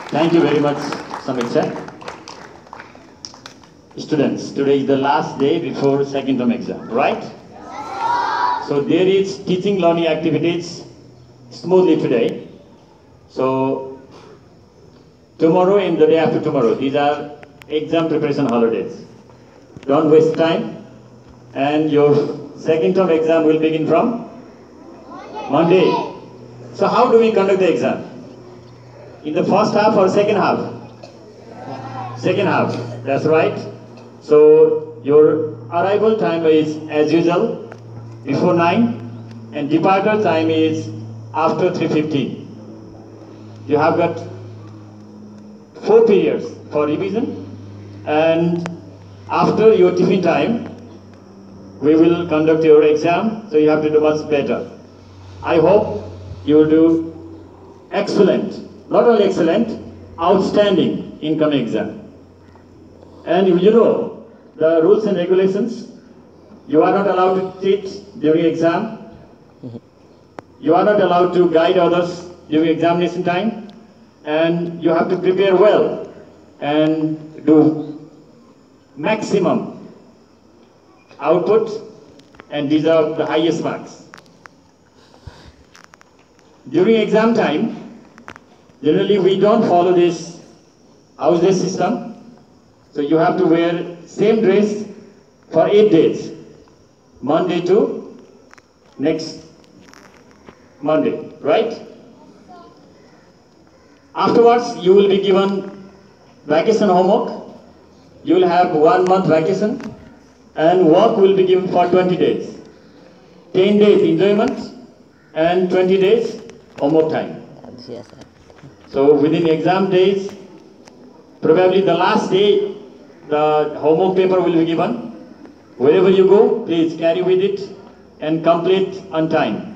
Thank you very much, Samit sir. Students, today is the last day before second term exam, right? So there is teaching learning activities smoothly today. So tomorrow and the day after tomorrow, these are exam preparation holidays. Don't waste time. And your second term exam will begin from Monday. So how do we conduct the exam? In the first half or second half? Second half, that's right. So your arrival time is as usual, before 9, and departure time is after 3:15. You have got 4 periods for revision, and after your tiffin time, we will conduct your exam, so you have to do much better. I hope you will do excellent, not only excellent, outstanding in coming exam. And you know the rules and regulations. You are not allowed to cheat during exam. You are not allowed to guide others during examination time. And you have to prepare well and do maximum output and deserve the highest marks. During exam time, generally we don't follow this house dress system. So you have to wear same dress for 8 days, Monday to next Monday, right? Afterwards, you will be given vacation homework. You will have 1 month vacation, and work will be given for 20 days. 10 days enjoyment and 20 days homework time. So within exam days, probably the last day, the homework paper will be given. Wherever you go, please carry with it and complete on time.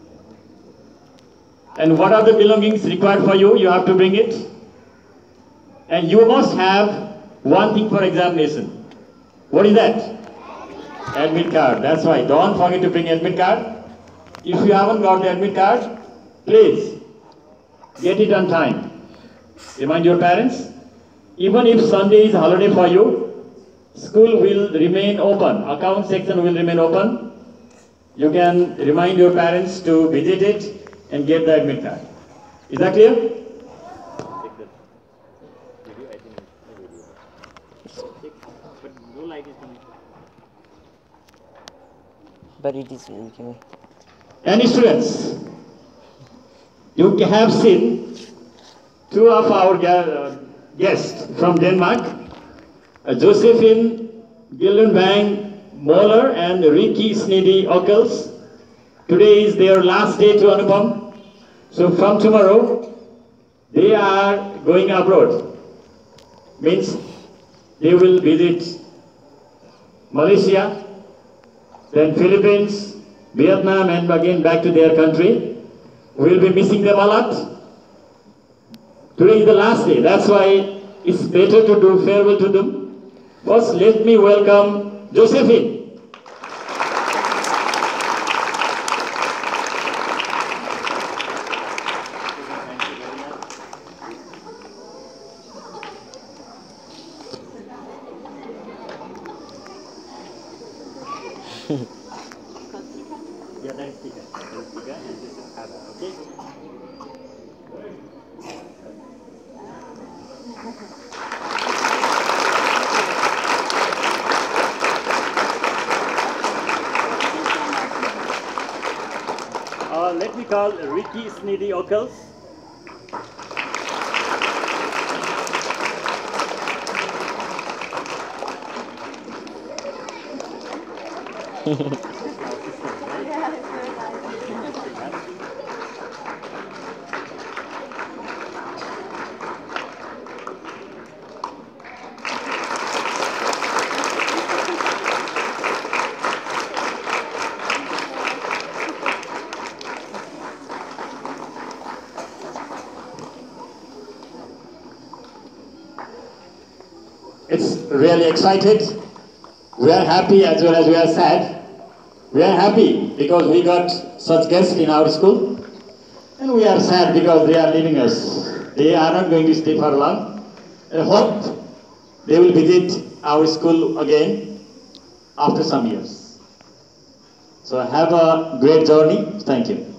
And what are the belongings required for you? You have to bring it. And you must have one thing for examination. What is that? Admit card. That's right. Don't forget to bring admit card. If you haven't got the admit card, please get it on time. Remind your parents. Even if Sunday is a holiday for you, school will remain open. Account section will remain open. You can remind your parents to visit it and get the admit card. Is that clear? But it is. Any students? You have seen 2 of our guests from Denmark, Josephine Gildenbang Moller and Rikke Snedy Ockels. Today is their last day to Anupam. So from tomorrow, they are going abroad. Means they will visit Malaysia, then Philippines, Vietnam, and again back to their country. We will be missing them a lot. Today is the last day. That's why it's better to do farewell to them. First, let me welcome Josephine. Let me call Rikke Snedy Ockels. It's really excited. We are happy as well as we are sad. We are happy because we got such guests in our school, and we are sad because they are leaving us. They are not going to stay for long. I hope they will visit our school again after some years. So have a great journey. Thank you.